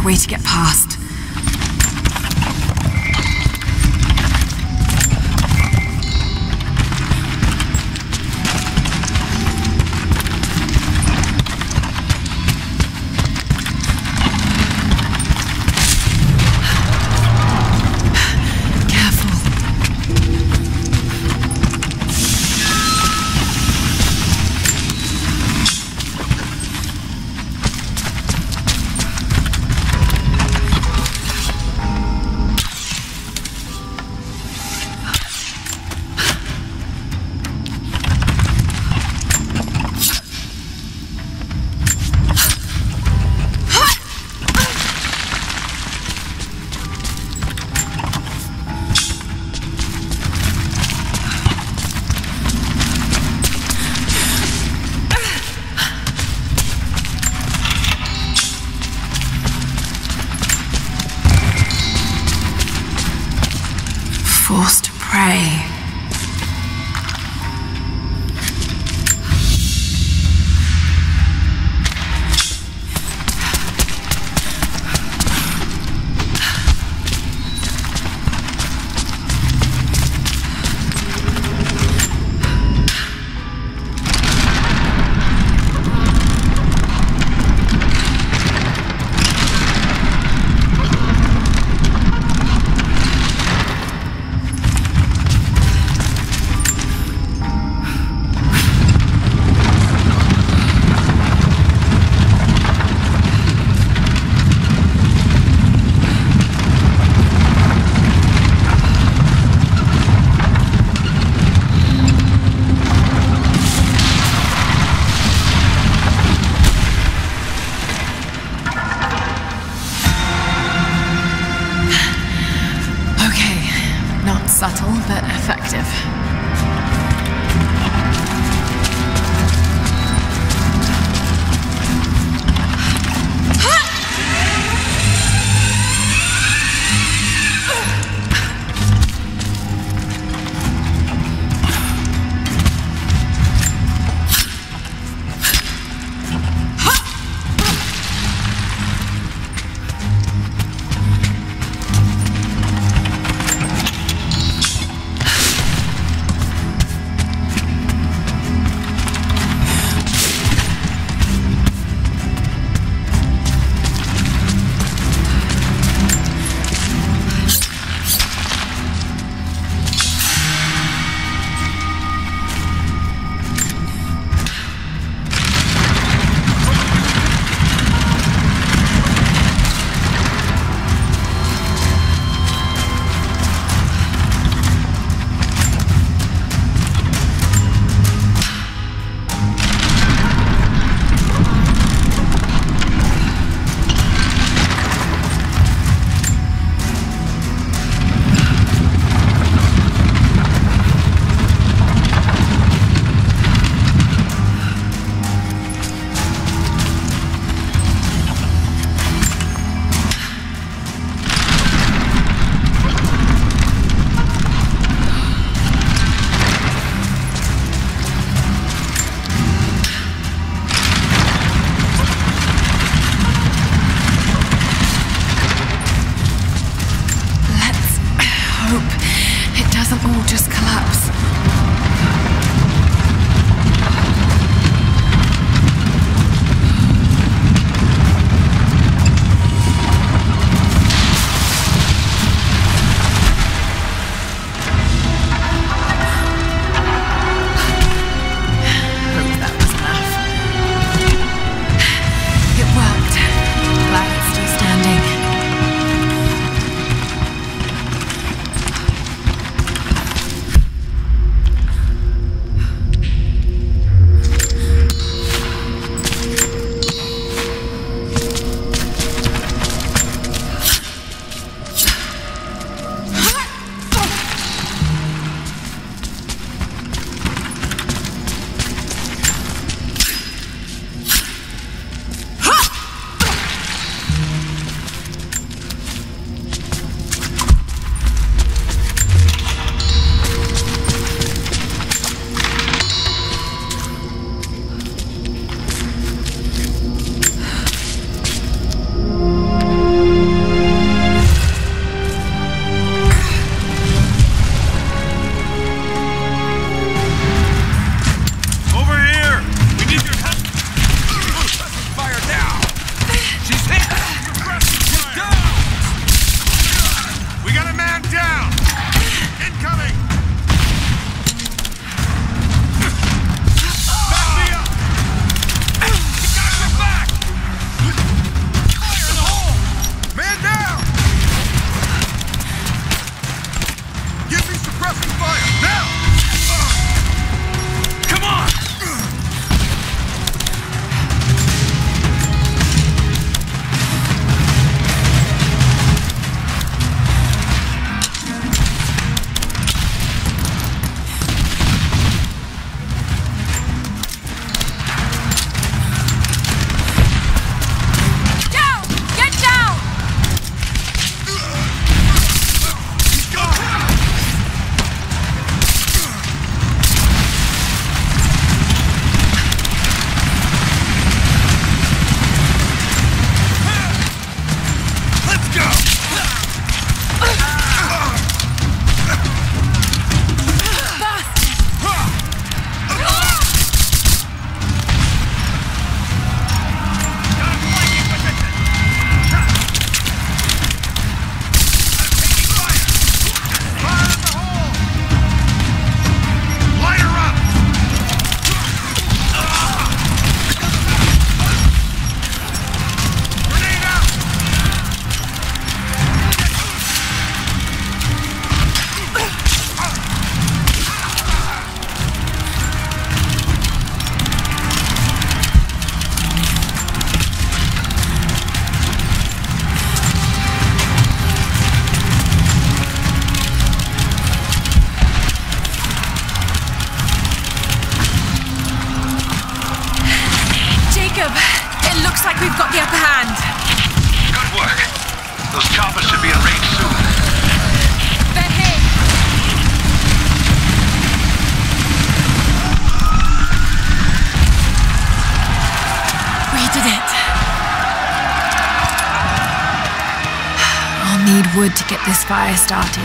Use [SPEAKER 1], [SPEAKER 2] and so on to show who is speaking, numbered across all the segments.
[SPEAKER 1] a way to get past. Forced prey. Subtle, but effective. All just collapse. Hope that was enough. It worked. Glad it's still standing. get this fire started.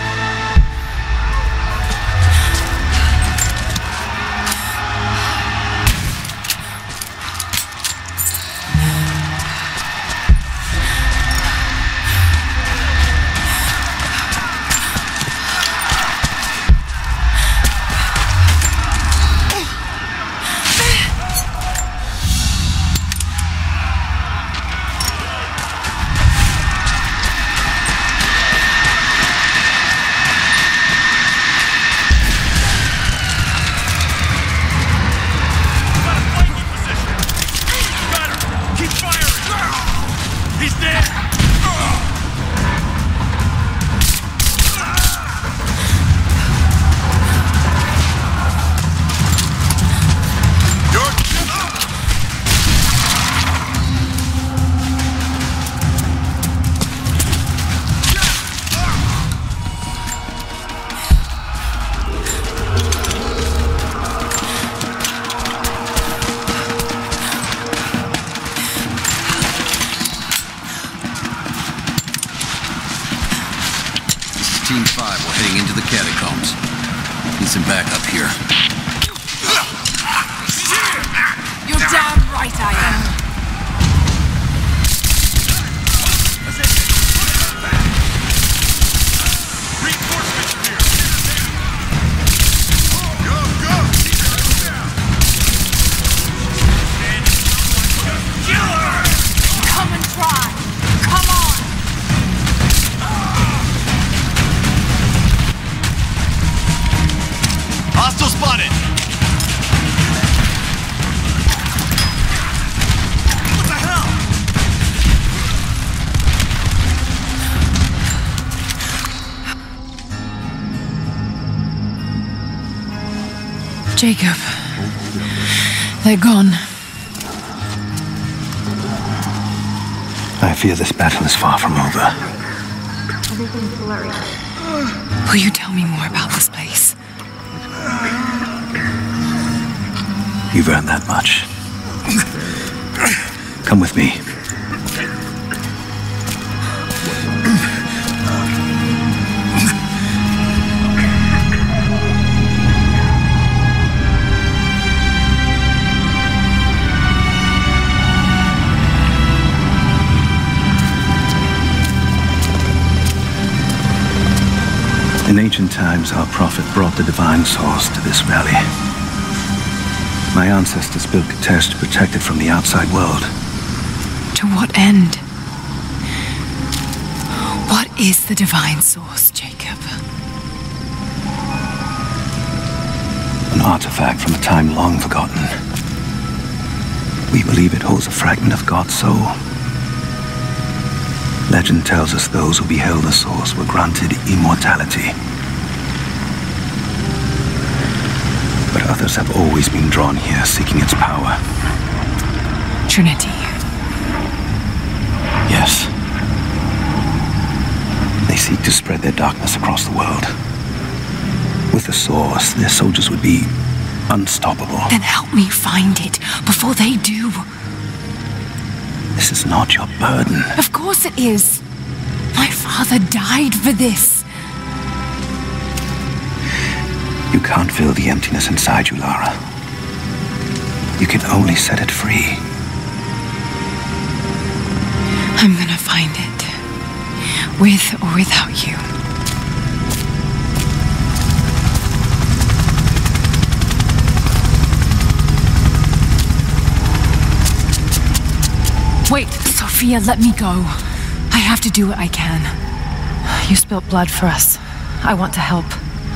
[SPEAKER 2] Team 5, we're heading into the catacombs. Need some backup here.
[SPEAKER 1] You're damn right I am.
[SPEAKER 3] Reinforcements are here. Go, go!
[SPEAKER 1] Come and try. Come on.
[SPEAKER 3] Hostile spotted! What the hell?
[SPEAKER 1] Jacob. They're gone.
[SPEAKER 4] I fear this battle is far from over.
[SPEAKER 5] Everything's blurry.
[SPEAKER 1] Will you tell me more about this place?
[SPEAKER 4] You've earned that much. Come with me. In ancient times, our prophet brought the divine source to this valley. My ancestors built Kitezh to protect it from the outside world.
[SPEAKER 1] To what end? What is the divine source, Jacob?
[SPEAKER 4] An artifact from a time long forgotten. We believe it holds a fragment of God's soul. Legend tells us those who beheld the source were granted immortality. But others have always been drawn here, seeking its power.
[SPEAKER 1] Trinity.
[SPEAKER 4] Yes. They seek to spread their darkness across the world. With the source, their soldiers would be unstoppable.
[SPEAKER 1] Then help me find it before they do.
[SPEAKER 4] This is not your burden.
[SPEAKER 1] Of course it is. My father died for this.
[SPEAKER 4] You can't fill the emptiness inside you, Lara. You can only set it free.
[SPEAKER 1] I'm gonna find it. With or without you. Wait, Sophia, let me go. I have to do what I can. You spilt blood for us. I want to help.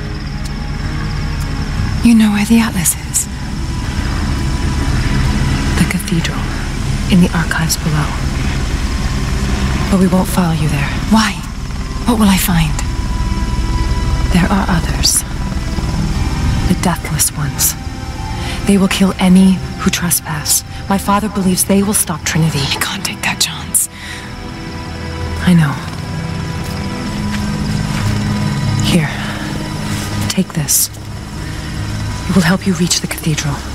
[SPEAKER 1] You know where the Atlas is? The cathedral, in the archives below. But we won't follow you there. Why? What will I find? There are others. The deathless ones. They will kill any who trespass. My father believes they will stop Trinity. I can't take that chance. I know. Here. Take this. It will help you reach the cathedral.